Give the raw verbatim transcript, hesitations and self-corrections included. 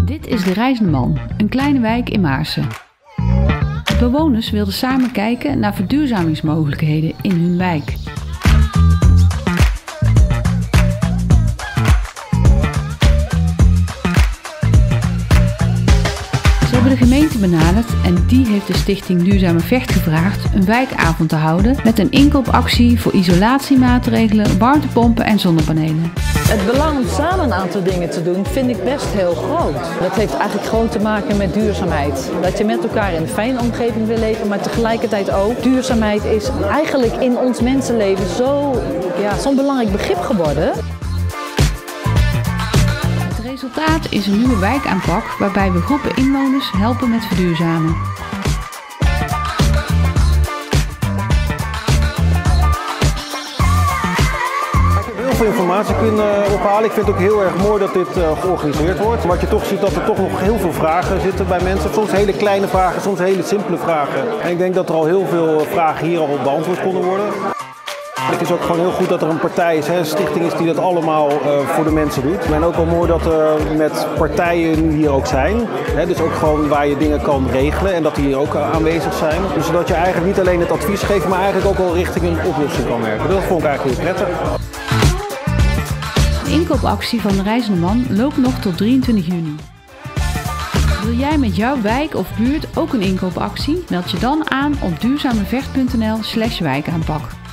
Dit is de Reizende Man, een kleine wijk in Maarssen. De bewoners wilden samen kijken naar verduurzamingsmogelijkheden in hun wijk. Ze hebben de gemeente benaderd en die heeft de stichting Duurzame Vecht gevraagd een wijkavond te houden met een inkoopactie voor isolatiemaatregelen, warmtepompen en zonnepanelen. Het belang om samen een aantal dingen te doen vind ik best heel groot. Dat heeft eigenlijk gewoon te maken met duurzaamheid. Dat je met elkaar in een fijne omgeving wil leven, maar tegelijkertijd ook. Duurzaamheid is eigenlijk in ons mensenleven zo, ja, zo'n belangrijk begrip geworden. Het resultaat is een nieuwe wijkaanpak waarbij we groepen inwoners helpen met verduurzamen. Heel veel informatie kunnen ophalen. Ik vind het ook heel erg mooi dat dit uh, georganiseerd wordt. Wat je toch ziet dat er toch nog heel veel vragen zitten bij mensen. Soms hele kleine vragen, soms hele simpele vragen. En ik denk dat er al heel veel vragen hier al beantwoord konden worden. Het is ook gewoon heel goed dat er een partij is, hè, een stichting is die dat allemaal uh, voor de mensen doet. En ook wel mooi dat er met partijen nu hier ook zijn. Hè, dus ook gewoon waar je dingen kan regelen en dat die hier ook uh, aanwezig zijn. Dus zodat je eigenlijk niet alleen het advies geeft, maar eigenlijk ook wel richting een oplossing kan werken. Dat vond ik eigenlijk heel prettig. De inkoopactie van de Reizende Man loopt nog tot drieëntwintig juni. Wil jij met jouw wijk of buurt ook een inkoopactie? Meld je dan aan op duurzamevecht punt n l slash wijkaanpak.